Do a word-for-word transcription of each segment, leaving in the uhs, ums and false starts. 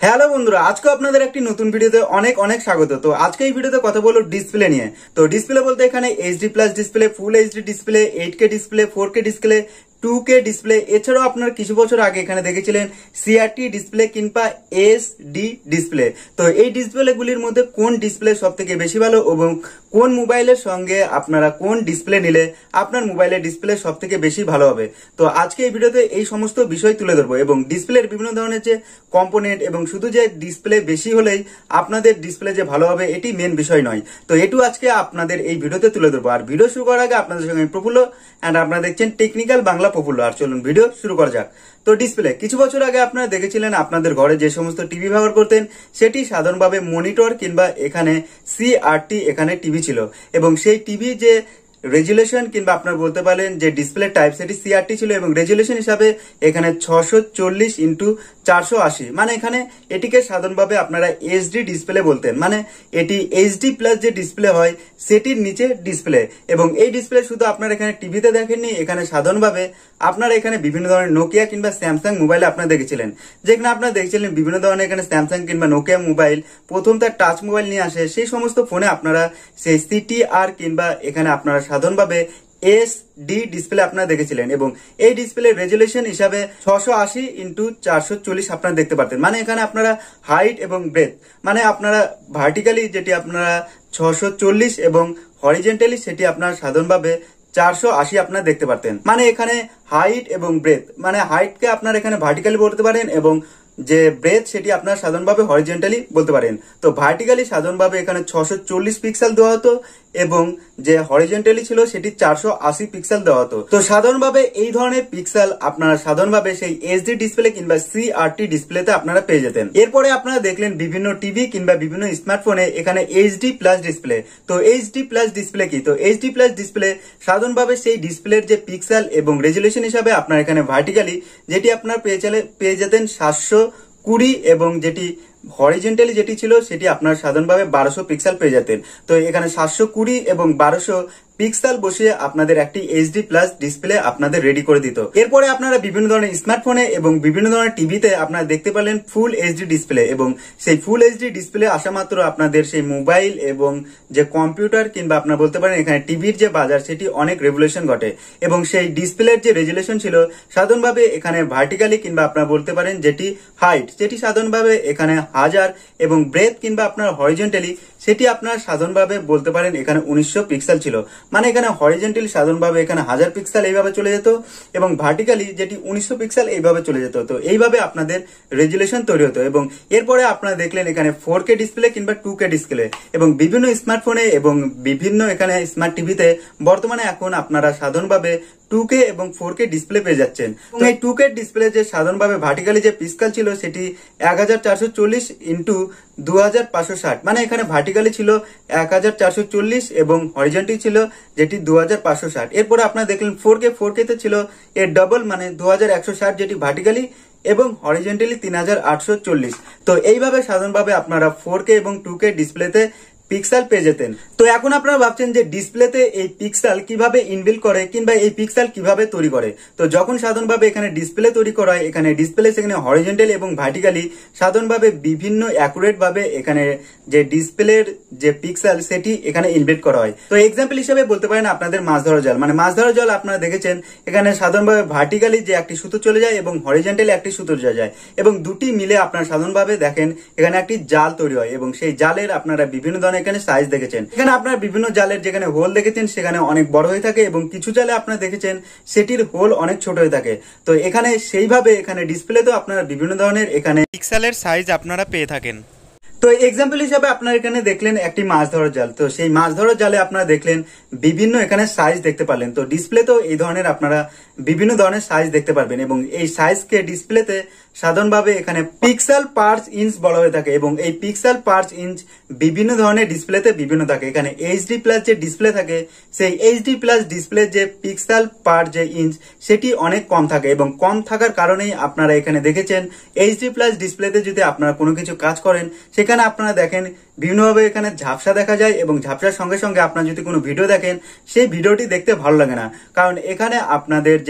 Hello বন্ধুরা, আজকে আপনাদের একটি নতুন ভিডিওতে অনেক অনেক স্বাগত। তো আজকে এই ভিডিওতে কথা বলবো ডিসপ্লে নিয়ে। তো ডিসপ্লে বলতে এখানে HD plus display, full HD display, eight K display, four K display, two K display, এছাড়াও আপনারা কিছু বছর আগে এখানে দেখেছিলেন সিআরটি ডিসপ্লে কিংবা এসডি ডিসপ্লে। তো এই ডিসপ্লে গুলির মধ্যে কোন ডিসপ্লে সব থেকে বেশি ভালো এবং কোন মোবাইলের সঙ্গে আপনারা কোন ডিসপ্লে নিলে আপনার মোবাইলের ডিসপ্লে সব থেকে বেশি ভালো হবে। তো আজকে এই ভিডিওতে এই সমস্ত বিষয় তুলে ধরবো এবং ডিসপ্লের বিভিন্ন ধরনের যে কম্পোনেন্ট এবং শুধু যে ডিসপ্লে বেশি হলেই আপনাদের ডিসপ্লে যে ভালো হবে এটি মেন বিষয় নয়। তো এটু আজকে আপনাদের এই ভিডিওতে তুলে ধরবো। আর ভিডিও শুরু করার আগে আপনাদের সঙ্গে প্রফুল্ল এন্ড আপনারা দেখছেন টেকনিক্যাল বাংলা প্রফুল্ল। আর চলুন ভিডিও শুরু করা যাক। তো ডিসপ্লে কিছু বছর আগে আপনারা দেখেছিলেন আপনাদের ঘরে যে সমস্ত টিভি ব্যবহার করতেন সেটি সাধারণভাবে মনিটর কিংবা এখানে সিআরটি এখানে টিভি ছিল এবং সেই টিভি যে রেজুলেশন কিংবা আপনারা বলতে পারেন যে ডিসপ্লে টাইপ সেটি সিআরটি ছিল এবং রেজুলেশন হিসাবে এখানে ছশো চল্লিশ ইন্টু চারশো আশি, মানে এখানে এটিকে সাধারণভাবে আপনারা এইচডি ডিসপ্লে বলতেন, মানে এটি এইচডি প্লাস যে ডিসপ্লে হয় সেটির নিচে ডিসপ্লে। এবং এই ডিসপ্লে শুধু আপনারা এখানে টিভিতে দেখেননি, এখানে সাধারণভাবে আপনারা এখানে বিভিন্ন ধরনের নোকিয়া কিংবা স্যামসাং মোবাইলে আপনারা দেখেছিলেন, যেখানে আপনারা দেখছিলেন বিভিন্ন ধরনের এখানে স্যামসাং কিংবা নোকিয়া মোবাইল প্রথম তার টাচ মোবাইল নিয়ে আসে, সেই সমস্ত ফোনে আপনারা সেই সিটিআর কিংবা এখানে আপনারা সাধারণভাবে এস ডি ডিসপ্লে আপনারা দেখেছিলেন এবং এই ডিসপ্লে রেজুলেশন হিসাবে ছশো আশি ইন্টু চারশো চল্লিশ আপনারা দেখতে পারতেন। মানে এখানে আপনারা হাইট এবং ব্রেথ, মানে আপনারা ভার্টিক্যালি যেটি আপনারা ছশো চল্লিশ এবং হরিজেন্টালি সেটি আপনারা সাধারণভাবে চারশো আশি আপনারা দেখতে পারতেন। মানে এখানে হাইট এবং ব্রেথ, মানে হাইটকে আপনারা এখানে ভার্টিক্যালি বলতে পারেন এবং যে ব্রেথ সেটি আপনারা সাধারণভাবে হরিজেন্টালি বলতে পারেন। তো ভার্টিক্যালি সাধারণভাবে এখানে ছশো চল্লিশ পিক্সেল দেওয়া হতো এবং যে হরিজেন্টালি ছিল সেটি চারশো আশি পিক্সেল দেওয়া হতো। তো সাধারণভাবে এই ধরনের পিক্সেল আপনারা সাধারণভাবে সেই এইচডি ডিসপ্লে কিংবা সিআরটি ডিসপ্লেতে আপনারা পেয়ে যেতেন। এরপরে আপনারা দেখলেন বিভিন্ন টিভি কিংবা বিভিন্ন স্মার্টফোনে এখানে এইচডি প্লাস ডিসপ্লে। তো এইচডি প্লাস ডিসপ্লে কি? তো এইচডি প্লাস ডিসপ্লে সাধারণভাবে সেই ডিসপ্লের যে পিক্সেল এবং রেজুলেশন হিসাবে আপনার এখানে ভার্টিক্যালি যেটি আপনার পেয়ে চলে পেয়ে যেতেন সাতশো কুড়ি এবং যেটি হরিজেন্টালি যেটি ছিল সেটি আপনার সাধারণভাবে বারোশো পিক্সেল পেয়ে যেতেন। তো এখানে সাতশো কুড়ি এবং বারোশো পিক্সেল বসিয়ে আপনাদের একটি এইচডি প্লাস ডিসপ্লে আপনাদের রেডি করে দিত। এরপরে আপনারা বিভিন্ন ধরনের স্মার্টফোনে এবং বিভিন্ন ধরনের টিভিতে আপনারা দেখতে পেলেন ফুল এইচডি ডিসপ্লে এবং সেই ফুল এইচডি ডিসপ্লে আসা মাত্র আপনাদের সেই মোবাইল এবং যে কম্পিউটার কিংবা আপনারা বলতে পারেন এখানে টিভির যে বাজার সেটি অনেক রেভলিউশন ঘটে এবং সেই ডিসপ্লের যে রেজুলেশন ছিল সাধারণভাবে এখানে ভার্টিক্যালি কিংবা আপনারা বলতে পারেন যেটি হাইট যেটি সাধারণভাবে এখানে হাজার এবং ব্রেথ কিংবা আপনার হরিজেন্টালি সেটি আপনার সাধারণভাবে বলতে পারেন এখানে উনিশশো পিক্সেল ছিল। মানে এখানে হরিজেন্টালি সাধারণভাবে এখানে হাজার পিক্সেল এইভাবে চলে যেত এবং ভার্টিক্যালি যেটি উনিশশো পিক্সেল এইভাবে চলে যেত। তো এইভাবে আপনাদের রেজুলেশন তৈরি হতো এবং এরপরে আপনারা দেখলেন এখানে ফোর কে ডিসপ্লে কিংবা টু কে ডিসপ্লে এবং বিভিন্ন স্মার্টফোনে এবং বিভিন্ন এখানে স্মার্ট টিভিতে বর্তমানে এখন আপনারা সাধারণভাবে টু কে এবং ফোর কে ডিসপ্লে পেয়ে যাচ্ছেন। এই টু কে ডিসপ্লে যে সাধারণভাবে ভার্টিক্যালি যে পিক্সেল ছিল সেটি এক হাজার চারশো চল্লিশ ইন্টু দু হাজার পাঁচশো ষাট, মানে এখানে ভার্টিক্যালি ছিল এক হাজার চারশো চল্লিশ এবং হরিজেন্টালি ছিল যেটি দু হাজার পাঁচশো ষাট। এরপরে আপনারা দেখলেন ফোর কে ফোর কে তে ছিল এর ডবল, মানে দু হাজার একশো ষাট যেটি ভার্টিক্যালি এবং হরিজেন্টালি তিন হাজার আটশো চল্লিশ। তো এইভাবে সাধারণভাবে আপনারা ফোর কে এবং টু কে ডিসপ্লেতে পিক্সেল পেয়ে যেতেন। তো এখন আপনারা ভাবছেন যে ডিসপ্লেতে এই পিক্সেল কিভাবে ইনবিল্ড করে কিংবা এই পিক্সেল কিভাবে তৈরি করে। তো যখন সাধারণভাবে এখানে ডিসপ্লে তৈরি করা হয় এখানে ডিসপ্লে সেখানে হরিজেন্টাল এবং ভার্টিক্যালি সাধারণভাবে বিভিন্ন অ্যাকুরেট ভাবে এখানে যে ডিসপ্লের যে পিক্সেল সেটি এখানে ইনবিল্ড করা হয়। তো এক্সাম্পল হিসেবে বলতে পারেন আপনাদের মাছ ধরা জাল, মানে মাছ ধরা জাল আপনারা দেখেছেন এখানে সাধারণভাবে ভার্টিক্যালি যে একটি সুতো চলে যায় এবং হরিজেন্টালি একটি সুতো চলে যায় এবং দুটি মিলে আপনারা সাধারণভাবে দেখেন এখানে একটি জাল তৈরি হয় এবং সেই জালের আপনারা বিভিন্ন ধরনের এখানে সাইজ দেখেছেন। এখানে আপনারা বিভিন্ন জালের যেখানে হোল দেখেছেন সেখানে অনেক বড় হয়ে থাকে এবং কিছু জালে আপনারা দেখেছেন সেটির হোল অনেক ছোট হয়ে থাকে। তো এখানে সেইভাবে এখানে ডিসপ্লেতেও আপনারা বিভিন্ন ধরনের এখানে পিক্সেলের সাইজ আপনারা পেয়ে থাকেন। তো এক্সাম্পল হিসাবে আপনারা এখানে দেখলেন একটি মাছ ধরার জাল। তো সেই মাছ ধরার জালে আপনারা দেখলেন বিভিন্ন এখানে সাইজ দেখতে পারলেন। তো ডিসপ্লেতেও এই ধরনের আপনারা বিভিন্ন ধরনের সাইজ দেখতে পারবেন এবং এই সাইজকে ডিসপ্লেতে সাধারণভাবে এখানে পিক্সেল পার ইঞ্চ বলা হয়ে থাকে এবং এই পিক্সেল পার ইঞ্চ বিভিন্ন ধরনের ডিসপ্লেতে বিভিন্ন থাকে। এখানে এইচডি প্লাস যে ডিসপ্লে থাকে সেই এইচডি প্লাস ডিসপ্লে যে পিক্সেল পার যে ইঞ্চ সেটি অনেক কম থাকে এবং কম থাকার কারণেই আপনারা এখানে দেখেছেন এইচডি প্লাস ডিসপ্লেতে যদি আপনারা কোনো কিছু কাজ করেন সেখানে আপনারা দেখেন বিভিন্নভাবে এখানে ঝাপসা দেখা যায় এবং ঝাপসার সঙ্গে সঙ্গে আপনারা যদি কোনো ভিডিও দেখেন সেই ভিডিওটি দেখতে ভালো লাগে না, কারণ এখানে আপনাদের যে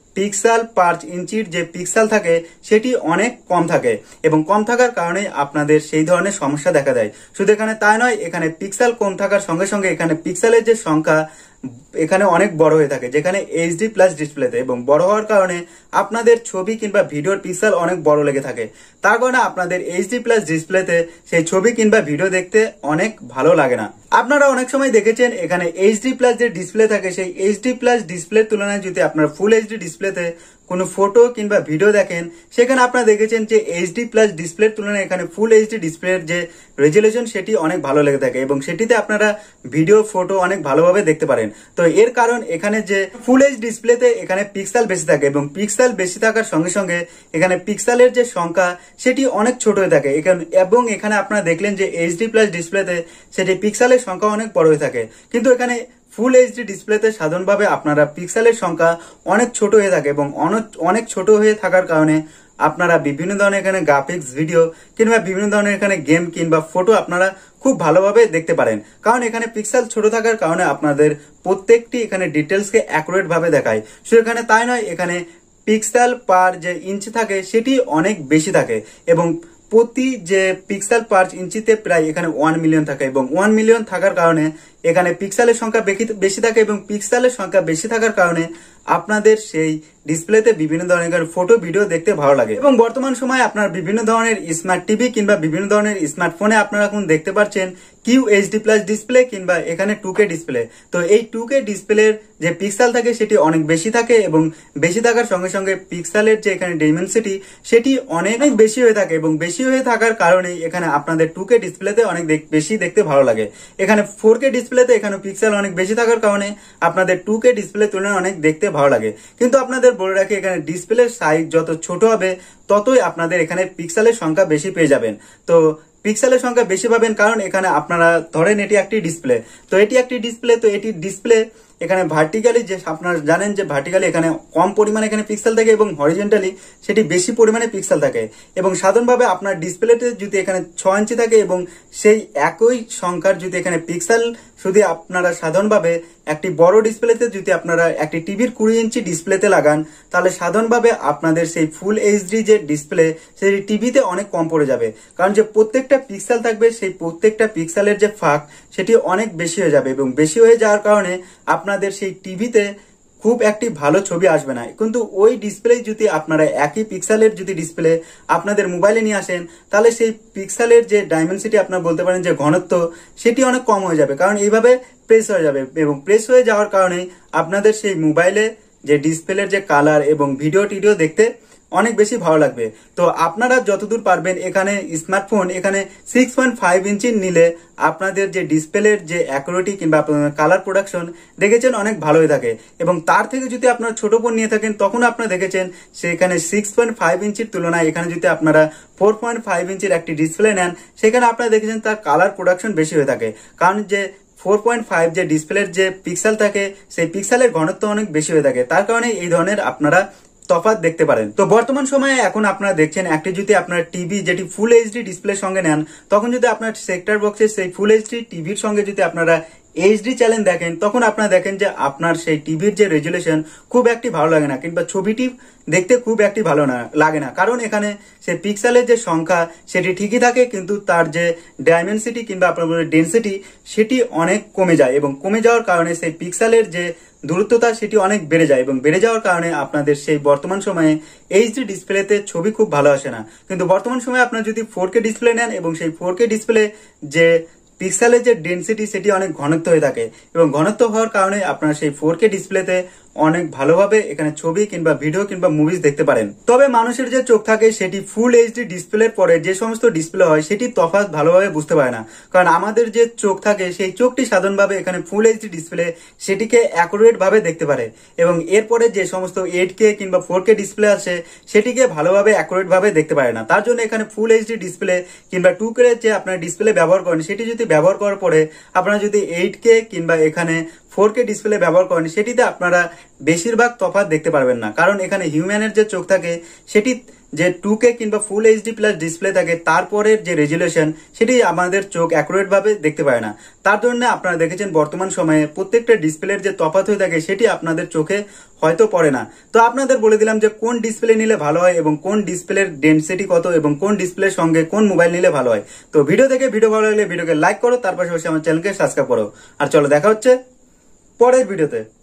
পিক্সেল পার ইঞ্চির যে পিক্সেল থাকে সেটি অনেক কম থাকে এবং কম থাকার কারণে আপনাদের সেই ধরনের সমস্যা দেখা দেয়। শুধু এখানে তাই নয়, এখানে পিক্সেল কম থাকার সঙ্গে সঙ্গে এখানে পিক্সেলের যে সংখ্যা এখানে অনেক বড় হয়ে থাকে, যেখানে এইচডি প্লাস ডিসপ্লেতে, এবং বড় হওয়ার কারণে আপনাদের ছবি কিংবা ভিডিওর পিক্সেল অনেক বড় লেগে থাকে। তার কারণে আপনাদের এইচডি প্লাস ডিসপ্লেতে সেই ছবি কিংবা ভিডিও দেখতে অনেক ভালো লাগে না। আপনারা অনেক সময় দেখেছেন এখানে এইচডি প্লাস যে ডিসপ্লে থাকে সেই এইচডি প্লাস ডিসপ্লের তুলনায় যদি আপনারা ফুল এইচডি ডিসপ্লেতে কোনো ফটো কিংবা ভিডিও দেখেন, সেখানে আপনারা দেখেছেন যে এইচডি প্লাস ডিসপ্লের তুলনায় এখানে ফুল এইচডি ডিসপ্লের যে রেজুলেশন সেটি অনেক ভালো লেগে থাকে এবং সেটিতে আপনারা ভিডিও ফটো অনেক ভালোভাবে দেখতে পারেন। তো এর কারণ এখানে যে ফুল এইচ ডিসপ্লেতে এখানে পিক্সেল বেশি থাকে এবং পিক্সেল বেশি থাকার সঙ্গে সঙ্গে এখানে পিক্সেলের যে সংখ্যা সেটি অনেক ছোট হয়ে থাকে এবং এখানে আপনারা দেখলেন যে এইচডি প্লাস ডিসপ্লেতে সেটি পিক্সেলের সংখ্যা অনেক বড় হয়ে থাকে, কিন্তু এখানে ফুল এইচডি ডিসপ্লেতে সাধারণভাবে আপনারা পিক্সেলের সংখ্যা অনেক ছোট হয়ে থাকে এবং অনেক ছোট হয়ে থাকার কারণে আপনারা বিভিন্ন ধরনের এখানে গ্রাফিক্স ভিডিও কিংবা বিভিন্ন ধরনের এখানে গেম কিংবা ফটো আপনারা খুব ভালোভাবে দেখতে পারেন, কারণ এখানে পিক্সেল ছোট থাকার কারণে আপনাদের প্রত্যেকটি এখানে ডিটেলসকে অ্যাকুরেট ভাবে দেখায়। শুধু এখানে তাই নয়, এখানে পিক্সেল পার যে ইঞ্চি থাকে সেটি অনেক বেশি থাকে এবং প্রতি যে পিক্সেল পার ইঞ্চিতে প্রায় এখানে ওয়ান মিলিয়ন থাকে এবং ওয়ান মিলিয়ন থাকার কারণে এখানে পিক্সেলের সংখ্যা বেশি থাকে এবং পিক্সেলের সংখ্যা বেশি থাকার কারণে আপনাদের সেই ডিসপ্লেতে বিভিন্ন ধরনের ফটো ভিডিও দেখতে ভালো লাগে। এবং বর্তমান সময়ে আপনার বিভিন্ন ধরনের স্মার্ট টিভি কিংবা বিভিন্ন ধরনের স্মার্টফোনে আপনারা এখন দেখতে পাচ্ছেন কিউ এইচডি প্লাস ডিসপ্লে কিংবা এখানে টু কে ডিসপ্লে। তো এই টু কে ডিসপ্লের যে পিক্সেল থাকে সেটি অনেক বেশি থাকে এবং বেশি থাকার সঙ্গে সঙ্গে পিক্সেলের যে এখানে ডাইমেনসিটি সেটি অনেক বেশি হয়ে থাকে এবং বেশি হয়ে থাকার কারণে এখানে আপনাদের টু কে ডিসপ্লেতে অনেক বেশি দেখতে ভালো লাগে। এখানে ফোর কে ডিসপ্লেতে এখানে পিক্সেল অনেক বেশি থাকার কারণে আপনাদের টু কে ডিসপ্লে তুলনায় অনেক দেখতে ভালো লাগে, কিন্তু আপনাদের বলে রাখি এখানে ডিসপ্লের সাইজ যত ছোট হবে ততই আপনাদের এখানে পিক্সেলের সংখ্যা বেশি পেয়ে যাবেন। তো পিক্সেলের সংখ্যা বেশি পাবেন কারণ এখানে আপনারা ধরেন এটি একটি ডিসপ্লে, তো এটি একটি ডিসপ্লে তো এটি ডিসপ্লে এখানে ভার্টিক্যালি যে আপনারা জানেন যে ভার্টিক্যালি এখানে কম পরিমাণে এখানে পিক্সেল থাকে এবং হরিজন্টালি সেটি বেশি পরিমাণে পিক্সেল থাকে এবং সাধারণভাবে আপনার ডিসপ্লেতে যদি এখানে ছয় ইঞ্চি থাকে এবং সেই একই সংখ্যার যদি এখানে পিক্সেল যদি আপনারা সাধারণভাবে একটি বড় ডিসপ্লেতে যদি আপনারা একটি টিভির কুড়ি ইঞ্চি ডিসপ্লেতে লাগান, তাহলে সাধারণভাবে আপনাদের সেই ফুল এইচডি যে ডিসপ্লে সেই টিভিতে অনেক কম পড়ে যাবে, কারণ যে প্রত্যেকটা পিক্সেল থাকবে সেই প্রত্যেকটা পিক্সেলের যে ফাঁক সেটি অনেক বেশি হয়ে যাবে এবং বেশি হয়ে যাওয়ার কারণে আপনাদের সেই টিভিতে খুব একটি ভালো ছবি আসবে না। কিন্তু ওই ডিসপ্লে যদি আপনারা একই পিক্সেলের যদি ডিসপ্লে আপনাদের মোবাইলে নিয়ে আসেন, তাহলে সেই পিক্সেলের যে ডাইমেনসিটি আপনারা বলতে পারেন যে ঘনত্ব সেটি অনেক কম হয়ে যাবে, কারণ এইভাবে প্রেস হয়ে যাবে এবং প্রেস হয়ে যাওয়ার কারণে আপনাদের সেই মোবাইলে যে ডিসপ্লের যে কালার এবং ভিডিও টিডিও দেখতে অনেক বেশি ভালো লাগবে। তো আপনারা যতদূর পারবেন এখানে স্মার্টফোন এখানে সিক্স পয়েন্ট ফাইভ ইঞ্চি নিলে আপনাদের যে ডিসপ্লের যে অ্যাকুরেটি কিংবা কালার প্রোডাকশন দেখেছেন অনেক ভালো হয়ে থাকে এবং তার থেকে যদি আপনারা ছোট ফোন নিয়ে থাকেন তখন আপনারা দেখেছেন সেখানে সিক্স পয়েন্ট ফাইভ ইঞ্চির তুলনায় এখানে যদি আপনারা ফোর পয়েন্ট ফাইভ ইঞ্চির একটি ডিসপ্লে নেন সেখানে আপনারা দেখেছেন তার কালার প্রোডাকশন বেশি হয়ে থাকে, কারণ যে ফোর পয়েন্ট ফাইভ যে ডিসপ্লের যে পিক্সেল থাকে সেই পিক্সেলের ঘনত্ব অনেক বেশি হয়ে থাকে, তার কারণে এই ধরনের আপনারা তফাৎ দেখতে পারেন। তো বর্তমান সময়ে এখন আপনারা দেখছেন একটি যদি আপনার টিভি যেটি ফুল এইচডি ডিসপ্লের সঙ্গে নেন, তখন যদি আপনার সেক্টর বক্সে সেই ফুল এইচডি টিভির সঙ্গে যদি আপনারা এইচডি চ্যানেল দেখেন, তখন আপনারা দেখেন যে আপনার সেই টিভির যে রেজুলেশন খুব একটি ভালো লাগে না কিংবা ছবিটি দেখতে খুব একটি ভালো না লাগে না, কারণ এখানে সেই পিক্সেলের যে সংখ্যা সেটি ঠিকই থাকে কিন্তু তার যে ডাইমেনসিটি কিংবা আপনার ডেন্সিটি সেটি অনেক কমে যায় এবং কমে যাওয়ার কারণে সেই পিক্সেলের যে দূরত্বতা সেটি অনেক বেড়ে যায় এবং বেড়ে যাওয়ার কারণে আপনাদের সেই বর্তমান সময়ে এইচডি ডিসপ্লেতে ছবি খুব ভালো আসে না। কিন্তু বর্তমান সময়ে আপনারা যদি ফোর কে ডিসপ্লে নেন এবং সেই ফোর কে ডিসপ্লে যে পিক্সেলের যে ডেন্সিটি সেটি অনেক ঘনত্ব হয়ে থাকে এবং ঘনত্ব হওয়ার কারণে আপনারা সেই ফোর কে ডিসপ্লেতে অনেক ভালোভাবে এখানে ছবি কিংবা ভিডিও কিংবা মুভিজ দেখতে পারেন। তবে মানুষের যে চোখ থাকে সেটি ফুল এইচডি ডিসপ্লের পরে যে সমস্ত ডিসপ্লে হয় সেটি তফাৎ ভালোভাবে বুঝতে পারে না, কারণ আমাদের যে চোখ থাকে সেই চোখটি সাধারণভাবে এখানে ফুল এইচডি ডিসপ্লে সেটিকে অ্যাকুরেট ভাবে দেখতে পারে এবং এরপরে যে সমস্ত এইট কে কিংবা ফোর কে ডিসপ্লে আছে সেটিকে ভালোভাবে অ্যাকুরেট ভাবে দেখতে পারে না। তার জন্য এখানে ফুল এইচডি ডিসপ্লে কিংবা টু কে যে আপনার ডিসপ্লে ব্যবহার করেন সেটি যদি ব্যবহার করার পরে আপনারা যদি এইট কে কিংবা এখানে ফোর কে ডিসপ্লে ব্যবহার করেন সেটিতে আপনারা বেশিরভাগ তফাৎ দেখতে পারবেন না, কারণ এখানে হিউম্যানের যে চোখ থাকে সেটি যে টু কে কিংবা ফুল এইচডি প্লাস ডিসপ্লে থাকে তারপরের যে রেজুলেশন সেটি আমাদের চোখ অ্যাকুরেট ভাবে দেখতে পায় না। তার জন্য আপনারা দেখেছেন বর্তমান সময়ে প্রত্যেকটা ডিসপ্লের যে তফাৎ হয়ে থাকে সেটি আপনাদের চোখে হয়তো পড়ে না। তো আপনাদের বলে দিলাম যে কোন ডিসপ্লে নিলে ভালো হয় এবং কোন ডিসপ্লের ডেনসিটি কত এবং কোন ডিসপ্লের সঙ্গে কোন মোবাইল নিলে ভালো হয়। তো ভিডিও দেখে ভিডিও ভালো লাগলে ভিডিওকে লাইক করো, তার পাশাপাশি আমার চ্যানেলকে সাবস্ক্রাইব করো। আর চলো দেখা হচ্ছে পরের ভিডিওতে।